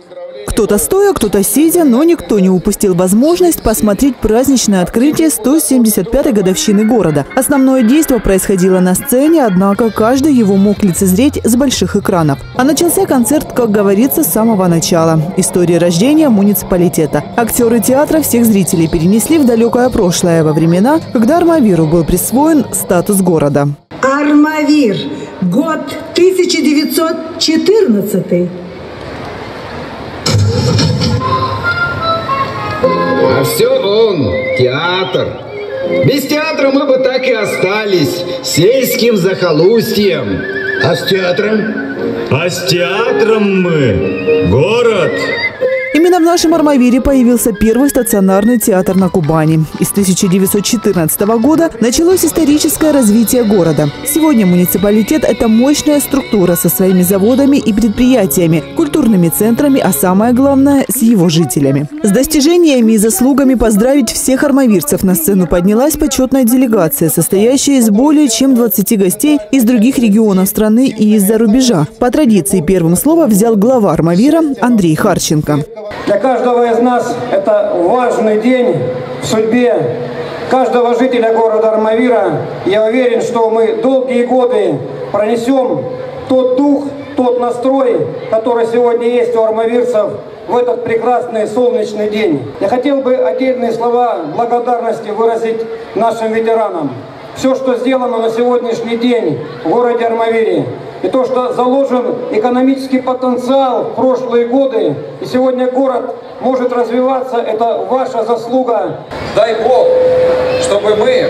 Кто-то стоя, кто-то сидя, но никто не упустил возможность посмотреть праздничное открытие 175-й годовщины города. Основное действие происходило на сцене, однако каждый его мог лицезреть с больших экранов. А начался концерт, как говорится, с самого начала. История рождения муниципалитета. Актеры театра всех зрителей перенесли в далекое прошлое, во времена, когда Армавиру был присвоен статус города. Армавир. Год 1914. А все он, театр. Без театра мы бы так и остались сельским захолустьем. А с театром? А с театром мы город. Именно в нашем Армавире появился первый стационарный театр на Кубани. И с 1914 года началось историческое развитие города. Сегодня муниципалитет – это мощная структура со своими заводами и предприятиями, культурными центрами, а самое главное – с его жителями. С достижениями и заслугами поздравить всех армавирцев на сцену поднялась почетная делегация, состоящая из более чем 20 гостей из других регионов страны и из-за рубежа. По традиции первым слово взял глава Армавира Андрей Харченко. Для каждого из нас это важный день в судьбе каждого жителя города Армавира. Я уверен, что мы долгие годы пронесем тот дух, тот настрой, который сегодня есть у армавирцев в этот прекрасный солнечный день. Я хотел бы отдельные слова благодарности выразить нашим ветеранам. Все, что сделано на сегодняшний день в городе Армавире, и то, что заложен экономический потенциал в прошлые годы, и сегодня город может развиваться, это ваша заслуга. Дай Бог, чтобы мы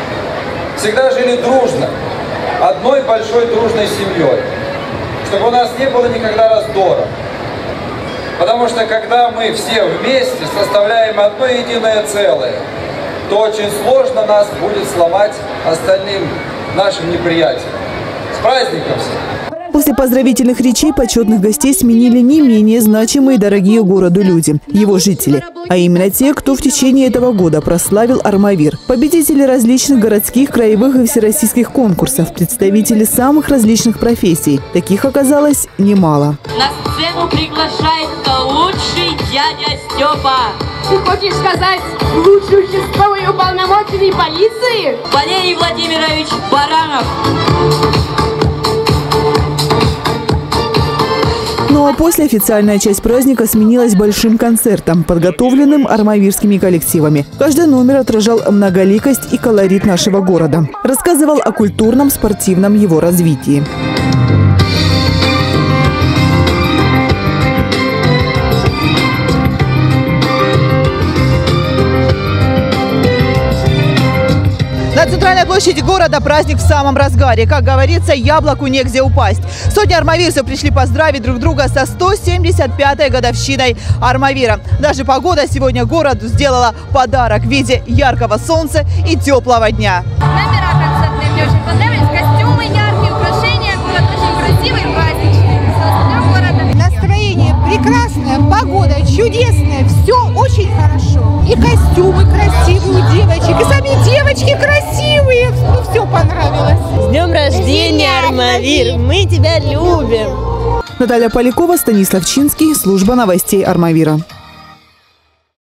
всегда жили дружно, одной большой дружной семьей, чтобы у нас не было никогда раздора. Потому что когда мы все вместе составляем одно единое целое, то очень сложно нас будет сломать остальным нашим неприятелям. С праздником всех! После поздравительных речей почетных гостей сменили не менее значимые и дорогие городу люди – его жители. А именно те, кто в течение этого года прославил Армавир. Победители различных городских, краевых и всероссийских конкурсов, представители самых различных профессий. Таких оказалось немало. На сцену приглашается лучший дядя Степа. Ты хочешь сказать лучший участковый уполномоченный полиции? Валерий Владимирович Баранов. Ну а после официальная часть праздника сменилась большим концертом, подготовленным армавирскими коллективами. Каждый номер отражал многоликость и колорит нашего города. Рассказывал о культурном, спортивном его развитии. На центральной площади города праздник в самом разгаре. Как говорится, яблоку негде упасть. Сотни армавирцев пришли поздравить друг друга со 175-й годовщиной Армавира. Даже погода сегодня городу сделала подарок в виде яркого солнца и теплого дня. Номера концертные мне очень понравились. Костюмы яркие, украшения. Город очень красивый, праздничный. Настроение прекрасное, погода чудесная. Все очень хорошо. И костюмы красивые у девочек, и сами девочки красивые. Ну, все понравилось. С днем рождения, Армавир! Мы тебя любим! Наталья Полякова, Станислав Чинский, служба новостей Армавира.